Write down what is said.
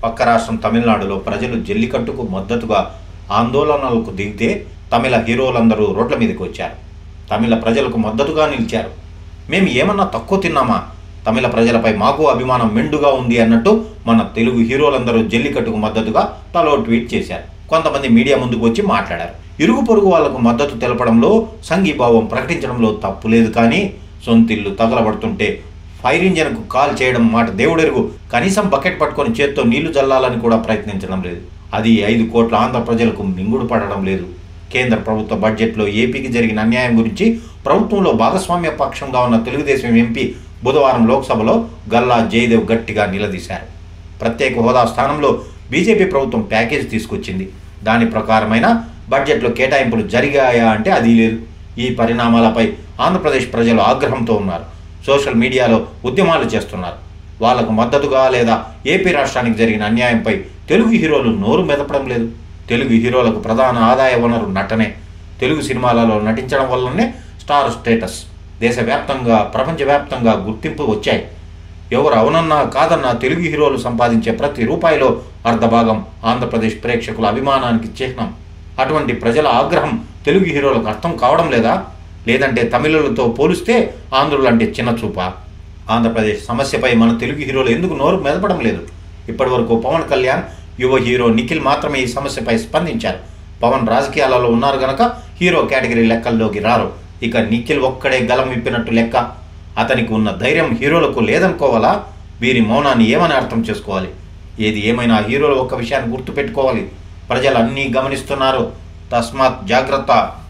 పక్క రాష్ట్రం తమిళనాడులో ప్రజలు జల్లికట్టుకు మద్దతుగా ఆందోళనలకు దిగితే తమిళ హీరోలందరూ రోడ్ల మీదకి వచ్చారు. తమిళ ప్రజలకు మద్దతుగా నిలిచారు. మేము ఏమన్నా తక్కువ తిన్నామా? తమిళ ప్రజలపై మాకు అభిమానం మెండుగా ఉంది అన్నట్టు మన తెలుగు హీరోలందరూ జల్లికట్టుకు మద్దతుగా తలో ట్వీట్ చేశారు. కొంతమంది మీడియా ముందుకు వచ్చి మాట్లాడారు. ఇరుగు పొరుగు వాళ్లకు మద్దతు తెలపడంలో, సంఘీభావం ప్రకటించడంలో తప్పు లేదు. కానీ సొంతిల్లు తగలబడుతుంటే ఫైర్ ఇంజన్కు కాల్ చేయడం మాట దేవుడెరుగు. కనీసం బకెట్ పట్టుకొని చేత్తో నీళ్లు జల్లాలని కూడా ప్రయత్నించడం లేదు. అది 5 కోట్ల ఆంధ్ర ప్రజలకు మింగుడు పడడం లేదు. కేంద్ర ప్రభుత్వ బడ్జెట్లో ఏపీకి జరిగిన అన్యాయం గురించి ప్రభుత్వంలో భాగస్వామ్య పక్షంగా ఉన్న తెలుగుదేశం ఎంపీ బుధవారం లోక్సభలో గల్లా జయదేవ్ గట్టిగా నిలదీశారు. ప్రత్యేక హోదా స్థానంలో బీజేపీ ప్రభుత్వం ప్యాకేజీ తీసుకొచ్చింది. దాని ప్రకారమైన బడ్జెట్లో కేటాయింపులు జరిగాయా అంటే అది లేదు. ఈ పరిణామాలపై ఆంధ్రప్రదేశ్ ప్రజలు ఆగ్రహంతో ఉన్నారు. సోషల్ మీడియాలో ఉద్యమాలు చేస్తున్నారు. వాళ్లకు మద్దతుగా లేదా ఏపీ రాష్ట్రానికి జరిగిన అన్యాయంపై తెలుగు హీరోలు నోరు మెదపడం లేదు. తెలుగు హీరోలకు ప్రధాన ఆదాయ వనరు నటనే. తెలుగు సినిమాలలో నటించడం వల్లనే స్టార్ స్టేటస్, దేశవ్యాప్తంగా ప్రపంచవ్యాప్తంగా గుర్తింపు వచ్చాయి. ఎవరు అవునన్నా కాదన్నా తెలుగు హీరోలు సంపాదించే ప్రతి రూపాయిలో అర్ధభాగం ఆంధ్రప్రదేశ్ ప్రేక్షకుల అభిమానానికి చిహ్నం. అటువంటి ప్రజల ఆగ్రహం తెలుగు హీరోలకు అర్థం కావడం లేదా? లేదంటే తమిళులతో పోలిస్తే ఆంధ్రులంటే చిన్న చూపా? ఆంధ్రప్రదేశ్ సమస్యపై మన తెలుగు హీరోలు ఎందుకు నోరు మెదపడం లేదు? ఇప్పటివరకు పవన్ కళ్యాణ్, యువ హీరో నిఖిల్ మాత్రమే ఈ సమస్యపై స్పందించారు. పవన్ రాజకీయాలలో ఉన్నారు గనక హీరో కేటగిరీ లెక్కల్లోకి రారు. ఇక నిఖిల్ ఒక్కడే గలం విప్పినట్టు లెక్క. అతనికి ఉన్న ధైర్యం హీరోలకు లేదనుకోవాలా? వీరి మౌనాన్ని ఏమని అర్థం చేసుకోవాలి? ఏది ఏమైనా హీరోలు ఒక్క విషయాన్ని గుర్తుపెట్టుకోవాలి. ప్రజలు అన్నీ గమనిస్తున్నారు. తస్మాత్ జాగ్రత్త.